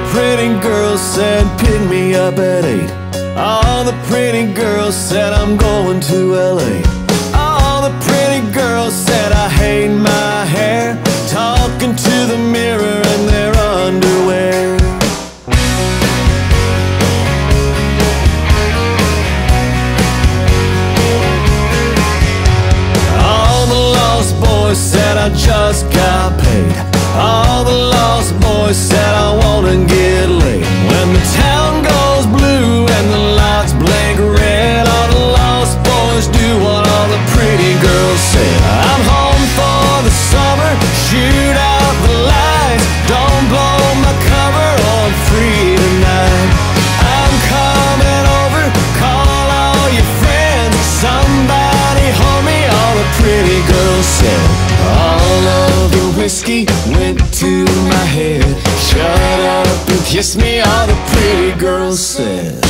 pretty girls said pick me up at 8. All the pretty girls said I'm going to LA. All the pretty girls said I hate my hair, talking to the mirror in their underwear. All the lost boys said I just got paid. All the lost boys said I wanna get laid. When the town goes blue and the lights blink red, all the lost boys do what all the pretty girls said. I'm home for the summer, shoot out the lights, don't blow my cover, I'm free tonight. I'm coming over, call all your friends, somebody hold me, all the pretty girls said. All of the whiskey went to my head, shut up and kiss me, all the pretty girls said.